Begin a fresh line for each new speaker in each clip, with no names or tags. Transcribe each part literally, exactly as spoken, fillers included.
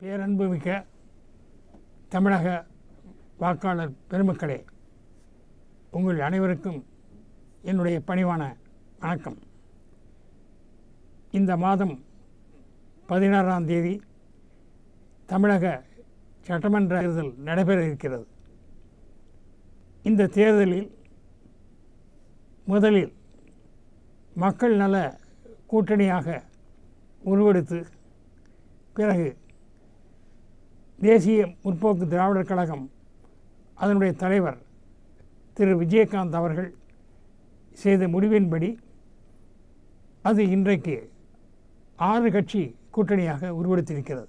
பேரன்புமிக்க தமிழக வாக்காளர் பெருமக்களே, உங்கள் அனைவருக்கும் என்னுடைய பணிவான வணக்கம். இந்த மாதம் பதினாறாம் தேதி தமிழக சட்டமன்ற தேர்தல் நடைபெற இருக்கிறது. இந்த தேர்தலில் முதலில் மக்கள் நல கூட்டணியாக உருவெடுத்து, பிறகு தேசிய முற்போக்கு திராவிடர் கழகம் அதனுடைய தலைவர் திரு விஜயகாந்த் அவர்கள் செய்த முடிவின்படி அது இன்றைக்கு ஆறு கட்சி கூட்டணியாக உருவெடுத்திருக்கிறது.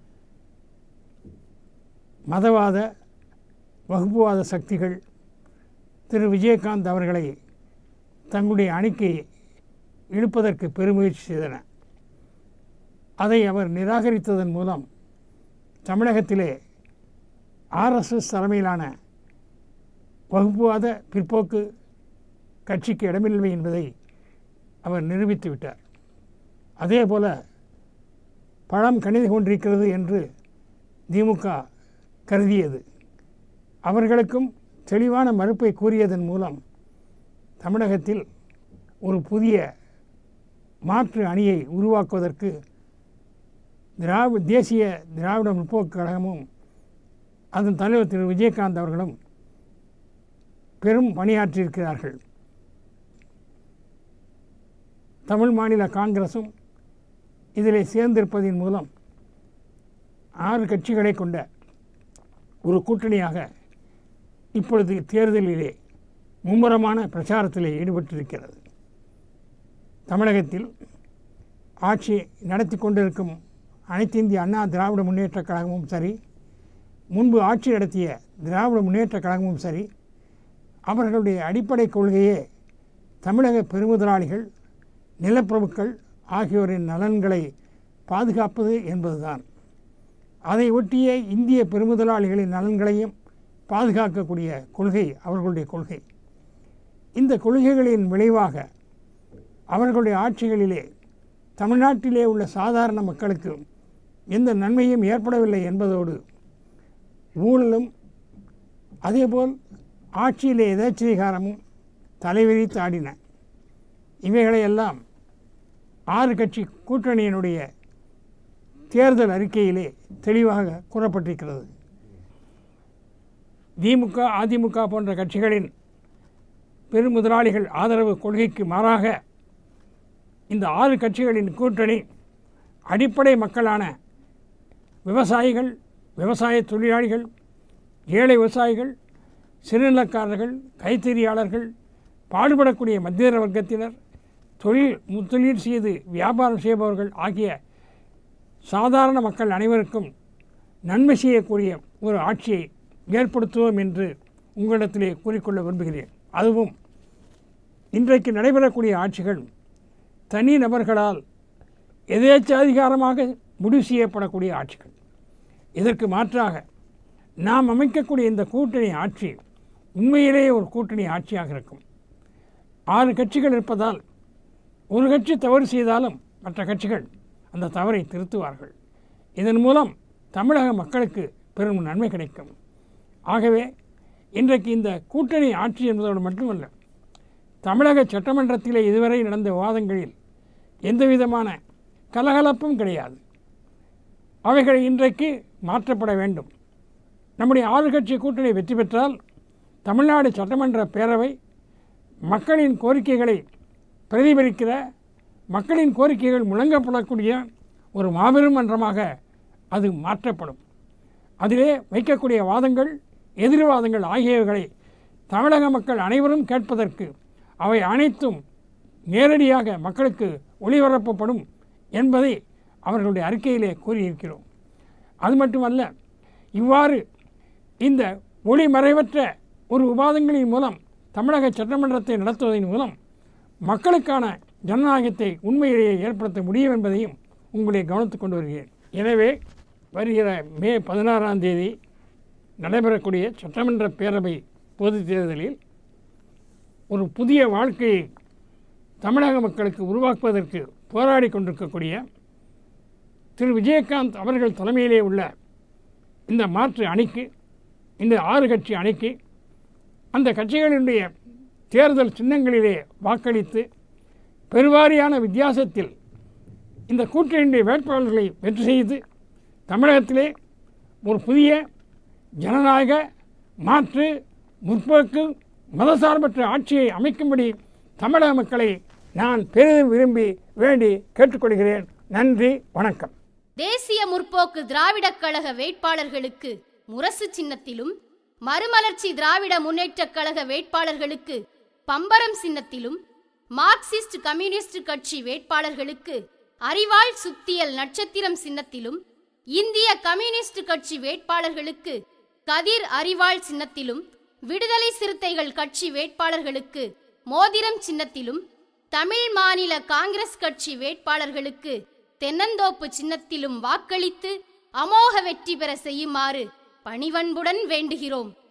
மதவாத வகுப்புவாத சக்திகள் திரு விஜயகாந்த் அவர்களை தங்களுடைய அணிக்கு இழுப்பதற்கு பெருமுயற்சி செய்தன. அதை அவர் நிராகரித்ததன் மூலம் தமிழகத்திலே ஆர்எஸ்எஸ் தலைமையிலான வகுப்புவாத பிற்போக்கு கட்சிக்கு இடமில்லை என்பதை அவர் நிரூபித்து விட்டார். அதே போல பழம் கணிது கொண்டிருக்கிறது என்று திமுக கருதியது. அவர்களுக்கும் தெளிவான மறுப்பை கூறியதன் மூலம் தமிழகத்தில் ஒரு புதிய மாற்று அணியை உருவாக்குவதற்கு திராவிட தேசிய திராவிட முற்போக்கு கழகமும் அதன் தலைவர் திரு விஜயகாந்த் அவர்களும் பெரும் பணியாற்றியிருக்கிறார்கள். தமிழ் மாநில காங்கிரசும் இதிலே சேர்ந்திருப்பதன் மூலம் ஆறு கட்சிகளை கொண்ட ஒரு கூட்டணியாக இப்பொழுது தேர்தலிலே மும்முரமான பிரச்சாரத்திலே ஈடுபட்டிருக்கிறது. தமிழகத்தில் ஆட்சி நடத்தி கொண்டிருக்கும் அனைத்து இந்திய அண்ணா திராவிட முன்னேற்ற கழகமும் சரி, முன்பு ஆட்சி நடத்திய திராவிட முன்னேற்ற கழகமும் சரி, அவர்களுடைய அடிப்படை கொள்கையே தமிழக பெருமுதலாளிகள், நிலப்பிரபுக்கள் ஆகியோரின் நலன்களை பாதுகாப்பது என்பதுதான். அதை ஒட்டிய இந்திய பெருமுதலாளிகளின் நலன்களையும் பாதுகாக்கக்கூடிய கொள்கை அவர்களுடைய கொள்கை. இந்த கொள்கைகளின் விளைவாக அவர்களுடைய ஆட்சிகளிலே தமிழ்நாட்டிலே உள்ள சாதாரண மக்களுக்கு எந்த நன்மையும் ஏற்படவில்லை என்பதோடு ஊழலும் அதேபோல் ஆட்சியிலே எதேச்சதிகாரமும் தலைவிரித்து ஆடின. இவைகளையெல்லாம் ஆறு கட்சி கூட்டணியினுடைய தேர்தல் அறிக்கையிலே தெளிவாக கூறப்பட்டிருக்கிறது. திமுக, அதிமுக போன்ற கட்சிகளின் பெருமுதலாளிகள் ஆதரவு கொள்கைக்கு மாறாக இந்த ஆறு கட்சிகளின் கூட்டணி அடிப்படை மக்களான விவசாயிகள், விவசாய தொழிலாளிகள், ஏழை விவசாயிகள், சிறுநிலக்காரர்கள், கைத்தறியாளர்கள், பாடுபடக்கூடிய மத்திய வர்க்கத்தினர், தொழில் முதலீடு செய்து வியாபாரம் செய்பவர்கள் ஆகிய சாதாரண மக்கள் அனைவருக்கும் நன்மை செய்யக்கூடிய ஒரு ஆட்சியை ஏற்படுத்துவோம் என்று உங்களிடத்திலே கூறிக்கொள்ள விரும்புகிறேன். அதுவும் இன்றைக்கு நடைபெறக்கூடிய ஆட்சிகள் தனி நபர்களால் எதேச்சாதிகாரமாக முடிவு செய்யப்படக்கூடிய ஆட்சிகள். இதற்கு மாற்றாக நாம் அமைக்கக்கூடிய இந்த கூட்டணி ஆட்சி உண்மையிலேயே ஒரு கூட்டணி ஆட்சியாக இருக்கும். ஆறு கட்சிகள் இருப்பதால் ஒரு கட்சி தவறு செய்தாலும் மற்ற கட்சிகள் அந்த தவறை திருத்துவார்கள். இதன் மூலம் தமிழக மக்களுக்கு பெரும் நன்மை கிடைக்கும். ஆகவே இன்றைக்கு இந்த கூட்டணி ஆட்சி என்பதோடு மட்டுமல்ல, தமிழக சட்டமன்றத்திலே இதுவரை நடந்த விவாதங்களில் எந்த விதமான கலகலப்பும் கிடையாது. அவைகள் இன்றைக்கு மாற்றப்பட வேண்டும். நம்முடைய ஆறு கட்சி கூட்டணி வெற்றி பெற்றால் தமிழ்நாடு சட்டமன்ற பேரவை மக்களின் கோரிக்கைகளை பிரதிபலிக்கிற, மக்களின் கோரிக்கைகள் முழங்கப்படக்கூடிய ஒரு மாபெரும் மன்றமாக அது மாற்றப்படும். அதிலே வைக்கக்கூடிய வாதங்கள், எதிர்வாதங்கள் ஆகியவைகளை தமிழக மக்கள் அனைவரும் கேட்பதற்கு அவை அனைத்தும் நேரடியாக மக்களுக்கு ஒளிபரப்பப்படும் என்பதை அவர்களுடைய அறிக்கையிலே கூறியிருக்கிறோம். அது மட்டுமல்ல, இவ்வாறு இந்த ஒளிமறைவற்ற ஒரு விவாதங்களின் மூலம் தமிழக சட்டமன்றத்தை நடத்துவதன் மூலம் மக்களுக்கான ஜனநாயகத்தை உண்மையிலேயே ஏற்படுத்த முடியும் என்பதையும் உங்களை கவனித்துக் கொண்டு வருகிறேன். எனவே வருகிற மே பதினாறாம் தேதி நடைபெறக்கூடிய சட்டமன்ற பேரவை பொதுத் தேர்தலில் ஒரு புதிய வாழ்க்கையை தமிழக மக்களுக்கு உருவாக்குவதற்கு போராடி கொண்டிருக்கக்கூடிய திரு விஜயகாந்த் அவர்கள் தலைமையிலே உள்ள இந்த மாற்று அணிக்கு, இந்த ஆறு கட்சி அணிக்கு அந்த கட்சிகளினுடைய தேர்தல் சின்னங்களிலே வாக்களித்து பெருவாரியான வித்தியாசத்தில் இந்த கூட்டணியுடைய வேட்பாளர்களை வெற்றி செய்து தமிழகத்திலே ஒரு புதிய ஜனநாயக மாற்று முற்போக்கு மதசார்பற்ற ஆட்சியை அமைக்கும்படி தமிழக மக்களை நான் பெரிதும் விரும்பி வேண்டி கேட்டுக்கொள்கிறேன். நன்றி, வணக்கம்.
தேசிய முற்போக்கு திராவிடக் கழக வேட்பாளர்களுக்கு முரசு சின்னத்திலும், மறுமலர்ச்சி திராவிட முன்னேற்றக் கழக வேட்பாளர்களுக்கு பம்பரம் சின்னத்திலும், மார்க்சிஸ்ட் கம்யூனிஸ்ட் கட்சி வேட்பாளர்களுக்கு அறிவாள் சுத்தியல் நட்சத்திரம் சின்னத்திலும், இந்திய கம்யூனிஸ்ட் கட்சி வேட்பாளர்களுக்கு கதிர் அறிவாள் சின்னத்திலும், விடுதலை சிறுத்தைகள் கட்சி வேட்பாளர்களுக்கு மோதிரம் சின்னத்திலும், தமிழ் மாநில காங்கிரஸ் கட்சி வேட்பாளர்களுக்கு தென்னந்தோப்பு சின்னத்திலும் வாக்களித்து அமோக வெற்றி பெற செய்யுமாறு பணிவன்புடன் வேண்டுகிறோம்.